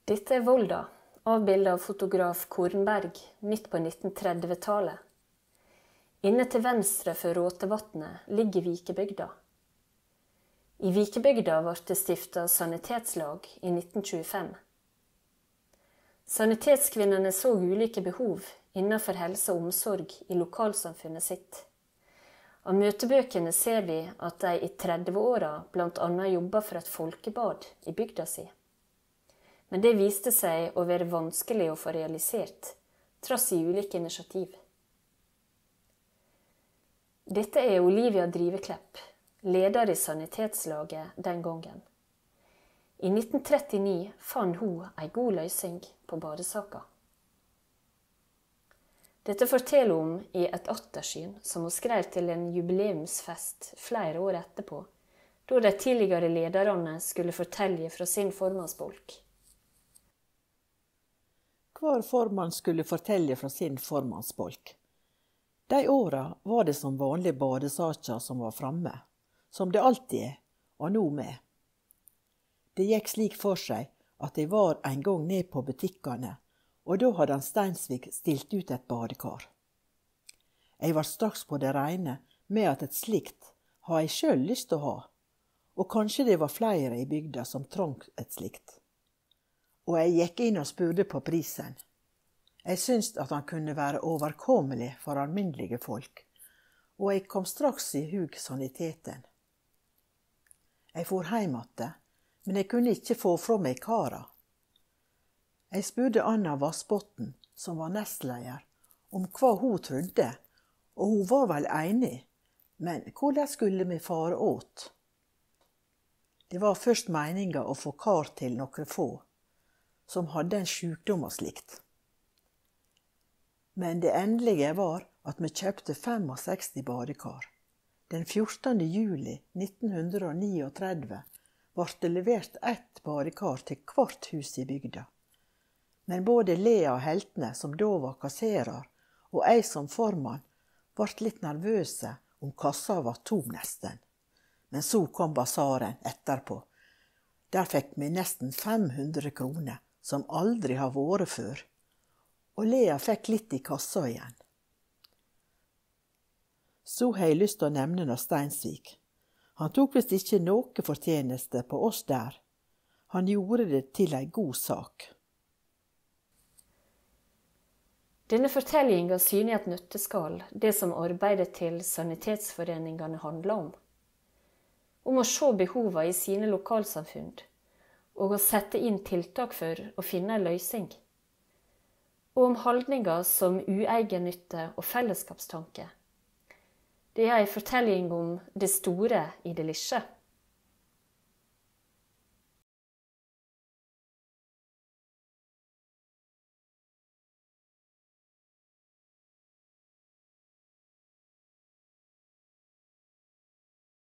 Dette er Volda, avbildet av fotograf Kornberg midt på 1930-tallet. Inne til venstre for Råtevatnet ligger Vikebygda. I Vikebygda ble det stiftet sanitetslag i 1925. Sanitetskvinnene så ulike behov innenfor helse og omsorg i lokalsamfunnet sitt. Av møtebøkene ser vi at de i 30-åra blant annet jobbet for et folkebad i bygda si. Men det viste seg å være vanskelig å få realisert, trass i ulike initiativ. Dette er Olivia Driveklepp, leder i sanitetslaget den gangen. I 1939 fant hun en god løsning på badesaka. Dette forteller hun i et attersyn som hun skrev til en jubileumsfest flere år etterpå, da de tidligere lederne skulle fortelle fra sin formannsbolk. Hver formann skulle fortelle fra sin formannsbolk. De åra var det som vanlige badesaker som var framme, som det alltid er, og nå med. Det gikk slik for seg at jeg var en gang ned på butikkene, og da hadde han Steinsvik stilt ut et badekar. Jeg var straks på det rene med at et slikt har jeg selv lyst til å ha, og kanskje det var flere i bygda som trong et slikt. Og jeg gikk inn og spurte på prisen. Jeg syntes at han kunne være overkommelig for alminnelige folk, og jeg kom straks i hug saniteten. Jeg for hjem igjen, men jeg kunne ikke få fra meg kara. Jeg spurte Anna Vassbotn, som var nestleder, om hva hun trodde, og hun var vel enig, men hvordan skulle vi fare åt? Det var først meningen å få kar til noen få, som hadde en sykdom og slikt. Men det endelige var at vi kjøpte 65 badekar. Den 14. juli 1939 ble det levert ett badekar til hvert hus i bygda. Men både Lea Heltene, som da var kasserer, og jeg som formann, ble litt nervøse om kassa var tom nesten. Men så kom basaren etterpå. Der fikk vi nesten 500 kroner, som aldri har vært før. Og Lea fikk litt i kassa igjen. Så har jeg lyst til å nevne Steinsvik. Han tok visst ikke noe fortjeneste på oss der. Han gjorde det til en god sak. Denne fortellingen syner i et nøtteskall det som arbeidet til sanitetsforeningene handler om. Om å se behovene i sine lokalsamfunn, og å sette inn tiltak for å finne en løsning. Og om holdninger som uegennytte og fellesskapstanke. Det er en fortelling om det store i det lille.